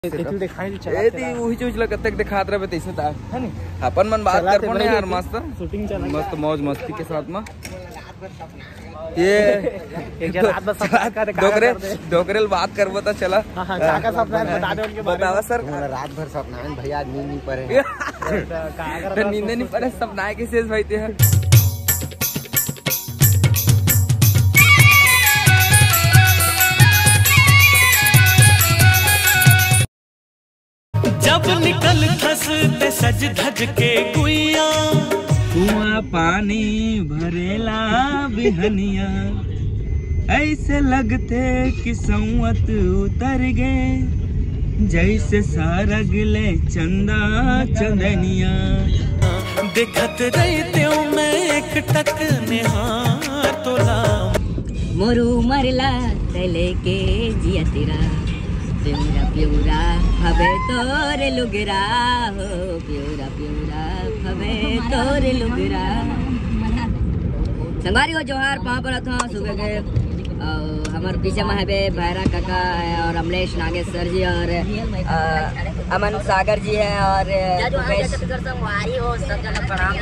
वही चीज लगत दिखात रहे तैसे था है नी अपन मन बात कर पो यार मस्त शूटिंग चला मस्त मौज मस्ती के साथ में ये डोकरेल बात करबो तो चला काका सपना बता दे उनके बतावा सर रात भर सपना है भैया नींद नहीं पड़े तो नींद नहीं पड़े सपना के शेष भाई है जब निकल खसते सज धज के गुइया कुआं पानी भरेला बिहनिया ऐसे लगते कि संवत उतर गए जैसे सारग ले चंदा चंदनिया देखत रहते मैं एक टक निहार तोला मोरू मरला तले के जिया तेरा प्यूरा प्यूरा हवे तोरे लुगरा हो प्यूरा प्यूरा हवे तोरे लुगरा। संगवारी हो जोहार वहाँ पर था सुबह के हमारे पीछे में है भैरा काका और अमलेश नागेश्वर जी और अमन सागर जी है और संगवारी हो सब जन प्रणाम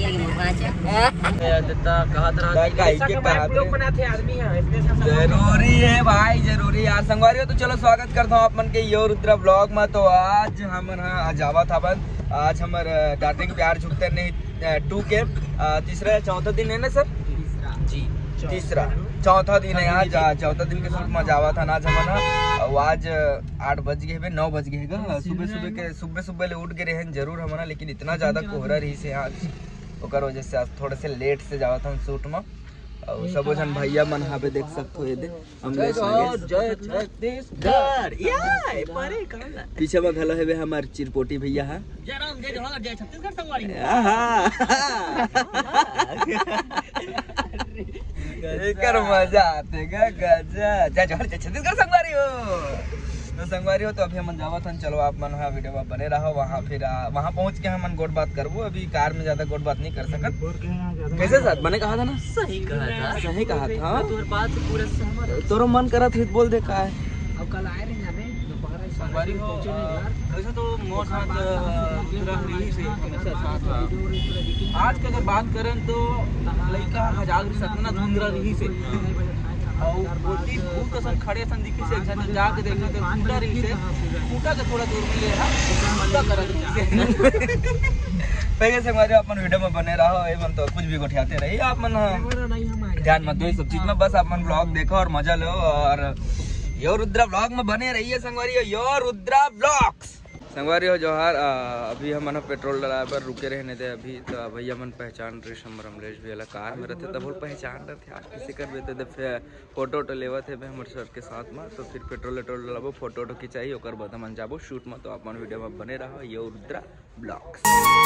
जरूरी है भाई जरूरी यार संगवारी हो तो चलो स्वागत करता हूँ अपन के यो रुद्रा ब्लॉग में। तो आज हम जावा था आज हमारे डार्टिंग प्यार झुकते नहीं 2 के तीसरा चौथा दिन है ना सर जी तीसरा चौथा दिन है आज चौथा दिन के शूट में जावा था आज हमारा आज 8 बज गए 9 बज गए सुबह सुबह ले उठ गए हैं जरूर हमारा लेकिन इतना ज्यादा कोहरा रही से आज ओकर वजह से आज थोड़े से लेट से जावा था शूट में और सब जन भैया मन यहाँ पे देख सकते हो ये दे पीछे में घला है हमारे चिरपोटी भैया है कर मजा आते छत्तीसगढ़ संगवारी हो तो संगवारी हो तो अभी हम जावा था चलो आप मन वीडियो में बने रहो वहाँ फिर वहाँ पहुँच के हम गोट बात करबो अभी कार में ज्यादा गोट बात नहीं कर सकत कैसे सर मैंने कहा था ना सही कहा था बात से पूरा सहमत तोरो मन करा था बोल दे का है अब कल आए रहे संगवारी हो वैसे तो मोर साथ आज की अगर बात करें तो लड़का हजार सतना धुंधरा रही से और बोलती भूख कसन खड़े सन दिखी से जन जाके देखा तो कूटा रही से कूटा के थोड़ा दूर में ले हा कूटा कर पहले से हमारे अपन वीडियो में बने रहो एवं तो कुछ भी गोठियाते रही आप मन ध्यान मत दो सब चीज में बस अपन ब्लॉग देखो और मजा लो और यो रुद्रा ब्लॉग में बने रहिए संगवारी हो यो रुद्रा ब्लॉग्स संगवारी हो जोहार अभी हम पेट्रोल डला पर रुके रहने थे अभी तो भैया मन पहचान रहे अमलेश भैया कार में रहते तब पहचान रहे थे आप किसी कर देते थे फोटो वोटो लेवा थे हमारे सर के साथ में तो फिर पेट्रोल वेट्रोल डलाबो फोटो वोटो खिंचाई और बाद हम जाबो शूट में तो आप वीडियो में बने रहो यो रुद्रा ब्लॉग्स।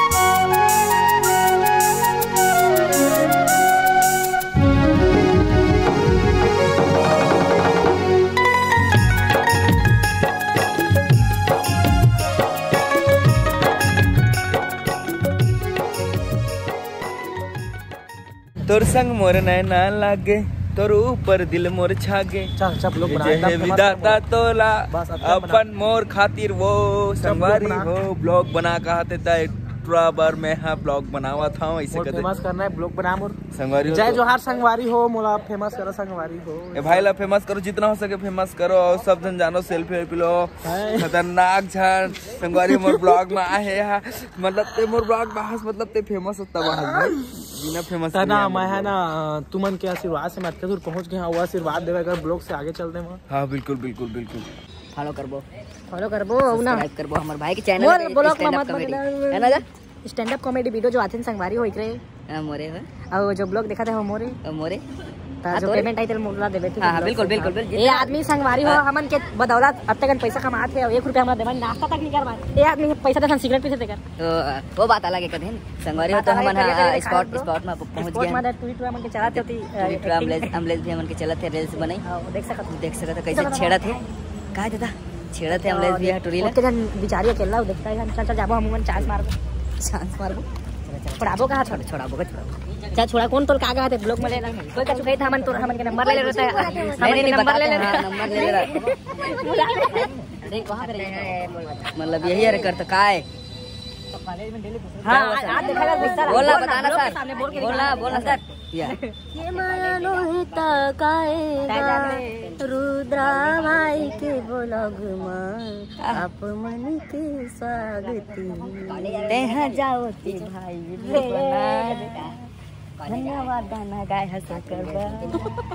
तोर संग मोर नैना लागे तोर ऊपर दिल मोर छागे विदाता तोला अपन मोर खातिर वो संगवारी हो ब्लॉग बना कहते बार मैं हाँ ब्लॉग बनावा था ऐसे फेमस करना है ब्लॉग बना मोर संगवारी जय जोहार संगवारी हो मोला फेमस करो संगवारी हो ए भाई ला फेमस करो जितना हो सके फेमस करो और सब जन जानो सेल्फी लो खतरनाक झन संगवारी मोर ब्लॉग में आए है मतलब ते मोर ब्लॉग बहास मतलब ते फेमस होता बहास बिना फेमस ना मैं है ना तुमन के आशीर्वाद से मैं इतने दूर पहुंच गया वो आशीर्वाद देवे कर ब्लॉग से आगे चलते हैं। हां बिल्कुल बिल्कुल बिल्कुल फॉलो करबो और ना सब्सक्राइब करबो हमर भाई के चैनल ब्लॉग में मत है ना स्टैंड अप कॉमेडी वीडियो जो आते हैं संगवारी हो एकरे मोरे है और जो ब्लॉग देखा था वो मोरे जो पेमेंट आई थे मोला देबे थे। हां बिल्कुल ये आदमी संगवारी हो हमन के बदौलत अब तक पैसा कमाते है 1 रुपया हमरा देवन नाश्ता तक नहीं करवा ये आदमी पैसा देसन सिगरेट पीते कर वो बात अलग है कदे संगवारी हो तो हमन स्पॉट में पहुंच गए में ट्वीट हमन के चलाते होती अमलेश भी हमन के चलत है रील्स बनाई देख सकत कैसे छेड़ा थे का दादा छेड़ा थे अमलेश भी टूरी ले के बिचारी अकेला देखता है चल जाबो हमन चांस मारबो छोड़ाबो कहा छोड़ाबो चाहे छोड़ा कौन तो कागा थे ब्लॉग में लेना कोई का चुकाई था हमन के नंबर ले लेता है नहीं नंबर ले लेना देख वहाँ पे मतलब यही है कर तो का है। हाँ आज देखा सर, बोला बताना सर, बोला सर। ये मानो हिता काएगा रुद्रा भाई के ब्लॉग में आप मन के स्वागती तेहा जाओ ती भाई धन्यवाद गाना गाय हंसा कर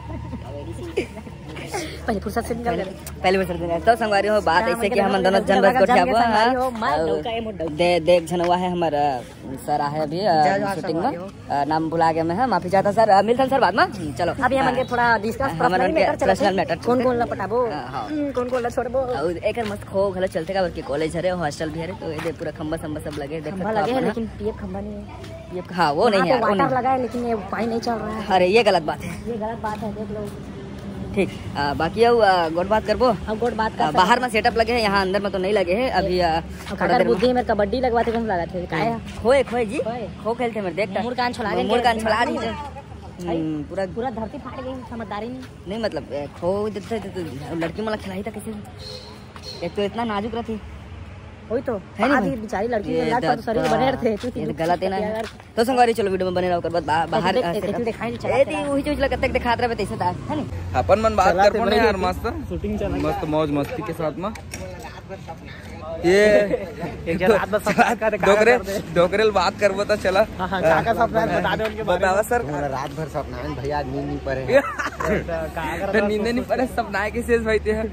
पहले फुर्सत से निकल पहले फुर्सत से तो संगवारी हो बात ऐसे कि हम दोनों जन बस को देख जन हुआ है हमारा सर आए अभी शूटिंग में नाम भुला गया मैं माफी चाहता सर मिलता सर बाद में चलो अभी हम थोड़ा डिस्कस पर्सनल मैटर कौन कौन पटाबो कौन कौन छोड़बो एक मस्त खो घलो चलते का वर्क कॉलेज है हॉस्टल भी है तो ये पूरा खंबा संबा सब लगे खंबा लगे है लेकिन पीएफ खंबा नहीं है हाँ वो नहीं है वाटर लगा है लेकिन ये पानी नहीं चल रहा है। अरे ये गलत बात है देख लो ठीक। बाकी गोट बात करबो अब गोट बात कर बाहर में सेटअप लगे हैं यहाँ अंदर में तो नहीं लगे हैं अभी अगर बुद्धि में कबड्डी लगवाते कम लगा थे काया खोए जी खो खेलते मेरे देखता मुड़ कान छुड़ा दी पूरा धरती फाड़ गई समझदारी नहीं मतलब खो लड़की मला खिलाई था कैसे एक तो इतना नाजुक रहती वही तो आधी बेचारी लड़की तो शरीर बने थे ये गलत है ना तो संगवारी चलो वीडियो में बने रहो कर बाद बाहर दिखाई चला वही चीज लगता है दिखात रहे तैसे था है नहीं अपन मन बात कर पने यार मस्त शूटिंग चला मस्त मौज मस्ती के साथ में ये एक जन रात बस डोकरेल बात करबो तो चला काका सपना बता दे उनके बतावा सर रात भर सपना है भैया नींद नहीं पड़े तो नींद नहीं पड़े सपना के शेष भाई थे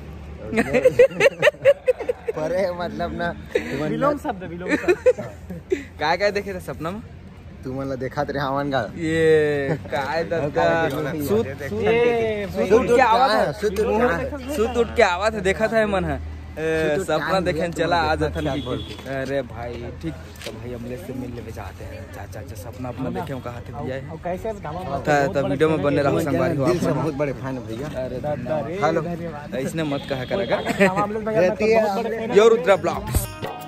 परे मतलब ना विलोम शब्द काय देखे थे सपना में तू मला देखा तेरे हवन का ये काय सूत उठ के आवा था देखा था मन है सपना देखे चला आज अरे भाई ठीक तो भाई हमले से मिलने में जाते हैं चाचा सपना अपना देखे कहा थे भैया कैसे वीडियो में बने रहो संगवारी हो आप बहुत बड़े फैन भैया अरे हेलो इसने मत कहा करेगा यो रुद्रा ब्लॉग्स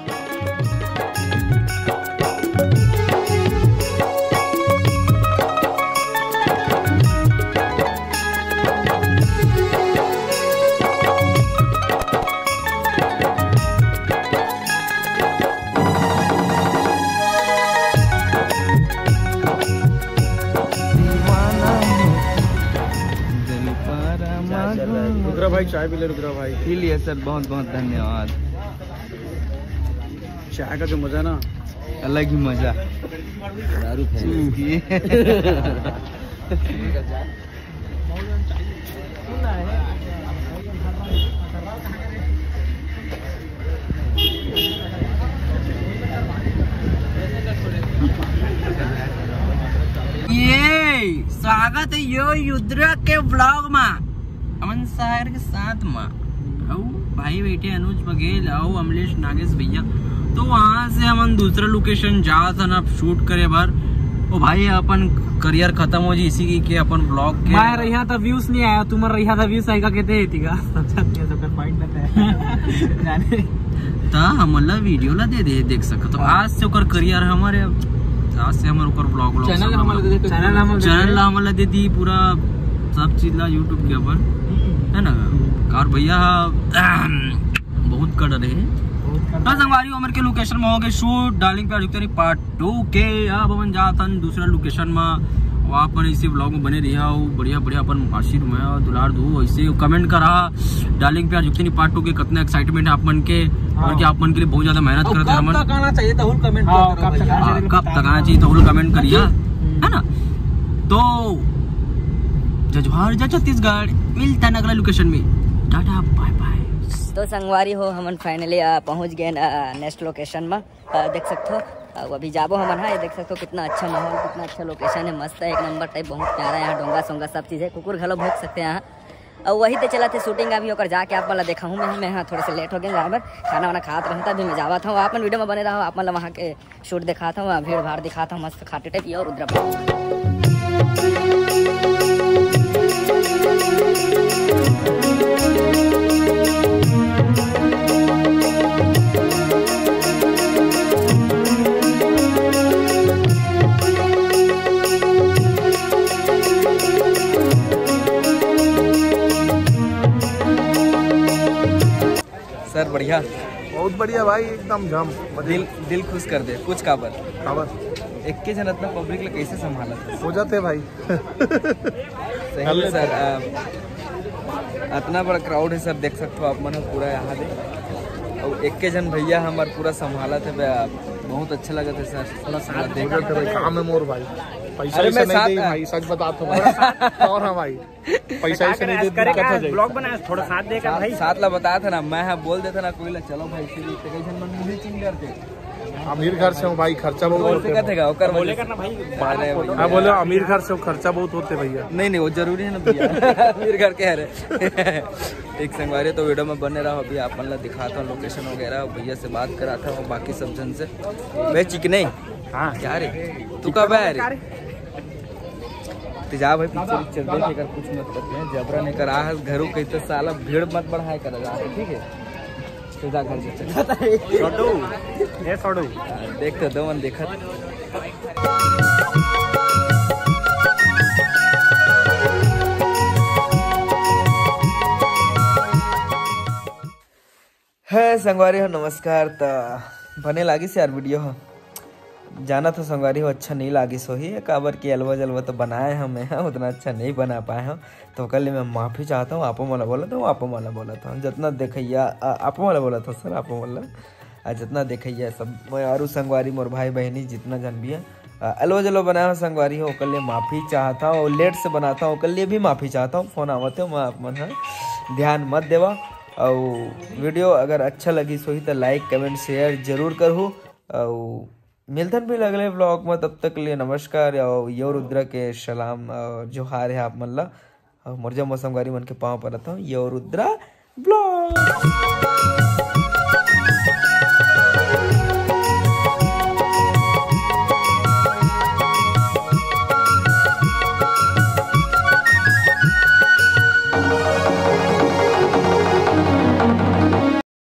भाई चाय पी ले रुद्रा भाई पी लिए सर बहुत बहुत धन्यवाद। चाय का जो मजा ना अलग ही मजा दारू ये स्वागत है यो रुद्रा के ब्लॉग में अमन सागर के साथ में आओ भाई बैठे अनुज बघेल आओ अमलेश नागेश भैया तो वहाँ से हम दूसरा लोकेशन जा था ना शूट करे बार ओ भाई अपन करियर खत्म हो जी इसी की अपन ब्लॉग के मैं रहा था व्यूज नहीं आया तुम रहा था व्यूज आएगा कहते थीगा पॉइंट जाने ता हमला वीडियो ला दे देख सको तो आज से ओकर करियर हमारे आज से हमारे ऊपर ब्लॉग चैनल हमला दे दी पूरा सब चीज ला यूट्यूब के ऊपर है ना कार भैया बहुत कड़ रहे हाँ संगवारी उम्र के लोकेशन में हो गए शूट डार्लिंग प्यार झुकते पार्ट 2 के अब अपन जाता दूसरा लोकेशन में अपन इसी ब्लॉग में बने रहा बढ़िया बढ़िया अपन आशीर्वाद में दुलार दो ऐसे कमेंट करा डार्लिंग प्यार झुकते पार्ट 2 के कितना एक्साइटमेंट है अपन के और क्या अपन के लिए बहुत ज्यादा मेहनत करते हैं कब तक आना चाहिए तो कमेंट कब तक आना चाहिए तो कमेंट करिए है ना तो जजवार जा छत्तीसगढ़ मिलता है अगला लोकेशन में टाटा बाय बाय। तो संगवारी हो हम फाइनली पहुंच गए नेक्स्ट लोकेशन में देख सकते हो अभी जाबो हम है देख सकते हो कितना अच्छा माहौल कितना अच्छा लोकेशन है मस्त है एक नंबर टाइप बहुत प्यारा है यहाँ डोंगा सोंगा सब चीज़ है कुकुर घलो भोग सकते हैं यहाँ और वही तो चला थे शूटिंग अभी होकर जाके आप वाला देखा हूँ मैं यहाँ थोड़े से लेट हो गए जहाँ पर खाना वाना खाते रहता अभी मैं जावा था आप वीडियो में बने रहा आप मतलब वहाँ के शूट दिखाता हूँ भीड़ भाड़ दिखाता हूँ मस्त खाते टाइप और रुद्रा सर बढ़िया बहुत बढ़िया भाई, एकदम जम दिल खुश कर दे। कुछ काबर खबर एक के जन इतना पब्लिक ले कैसे संभाला था? हो जाते भाई। सही है सर, इतना बड़ा क्राउड है सर, देख सकते हो आप मन पूरा यहाँ दे। और एक के जन भैया हमारे पूरा संभाला थे, बहुत अच्छा लगा था सर। थोड़ा साथ देख भाई काम है मोर भाई, पैसा अरे ऐसे मैं नहीं दे साथ- भाई, सच बता तो और हाँ भाई पैसा ऐसे नहीं दे, दिक्कत हो जाएगी। ब्लॉग बना थोड़ा साथ देकर भाई। साथ ला बताया था ना, मैं बोल देता ना कोई ला चलो भाई इसीलिए तो कैसे मन मिली चिंग करके। अमीर घर से हूँ भाई, खर्चा बहुत होते हैं। कहते ओकर बोले वजह करना भाई। अरे भैया। हाँ बोले अमीर घर से खर्चा बहुत होते भैया। नहीं वो जरूरी है ना भैया। अमीर घर के है एक संगवारी। तो वीडियो में बने रहो, अभी आप मतलब दिखाता हूँ लोकेशन वगैरह, भैया से बात कराता हूँ बाकी सब जन से। वे चिकने हाँ क्या रे तू कब है रे? जा भाई पिक्चर देख कर कुछ मत करते हैं, जबरा नहीं कर आ घरों कहीं तो साला भीड़ मत बढ़ाए कर ठीक है। सीधा घर से चल जाता है। छोटू ये छोटू देखते दो मन देखा है संगवारी हो। नमस्कार। तो बने लागी से यार वीडियो हो, जाना था संगवारी हो, अच्छा नहीं लागी सो ही काबर की अलवा जलवा तो बनाए हमें उतना अच्छा नहीं बना पाए हो, तो कल मैं माफ़ी चाहता हूँ। आपो मला बोला था, आपो मला बोला था, जितना देखैया आपो मला बोला था सर, आपो मला जितना देखैया सब और संगवारी मोर भाई बहनी जितना जन भी है अलवा जलवा बनाया हो संगवारी हो, कल माफ़ी चाहता हूँ। लेट से बनाता हूँ, कल भी माफ़ी चाहता हूँ। फ़ोन आवते हो, मैं आप मन ध्यान मत देवा। और वीडियो अगर अच्छा लगी सो ही तो लाइक कमेंट शेयर जरूर करूँ। और मिलथन भी अगले ब्लॉग में, तब तक लिए नमस्कार। यो रुद्र के सलाम जोहार है आप मन ला। मोरजा मौसम गारी मन के पाँव पर रहता हूँ। यो रुद्रा ब्लॉग।